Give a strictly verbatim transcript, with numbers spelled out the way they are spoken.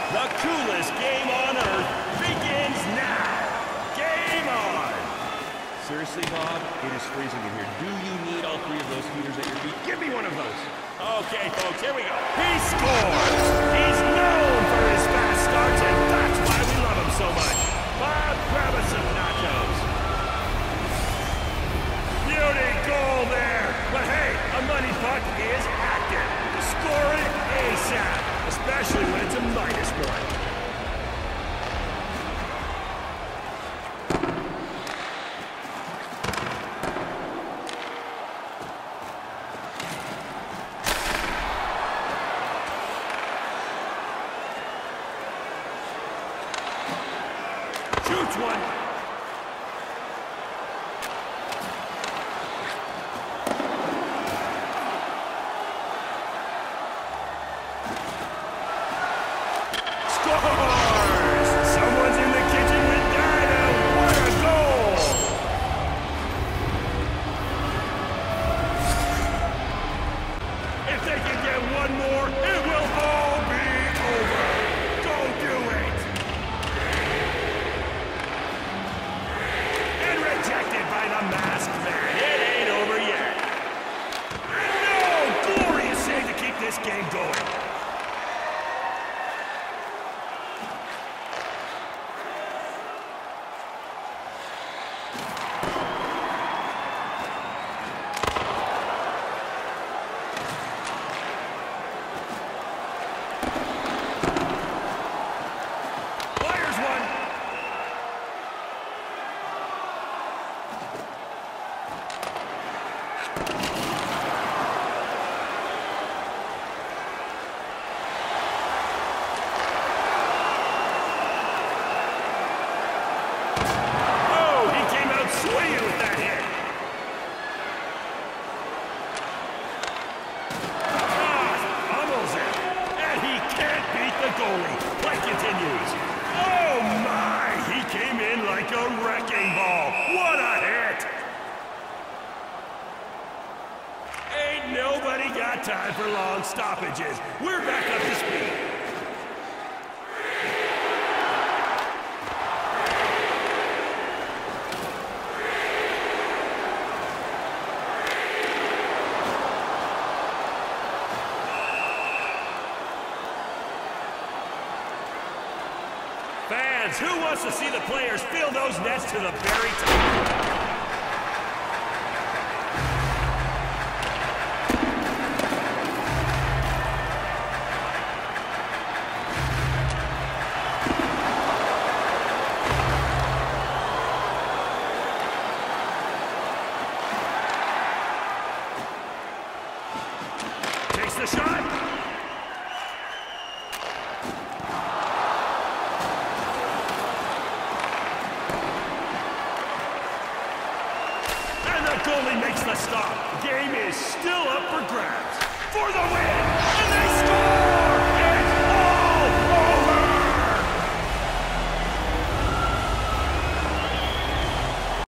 The coolest game on earth begins now. Game on. Seriously, Bob, it is freezing in here. Do you need all three of those heaters at your feet? Give me one of those. Okay, folks, here we go. He scores. He's known for his fast starts, and that's why we love him so much. Bob, grab us some nachos. Beauty goal there. But hey, a money puck is active. Score it ASAP, especially when it's a minus one. Shoots one. Scores! Someone's in the kitchen with Dyna. What a goal! If they can get one more, it will all be over. Go do it! And rejected by the masked man. It ain't over yet. And no! Glorious save to keep this game going. Play continues. Oh my! He came in like a wrecking ball. What a hit! Ain't nobody got time for long stoppages. We're back up to speed. Fans, who wants to see the players fill those nets to the very top? Takes the shot. Goalie makes the stop. Game is still up for grabs.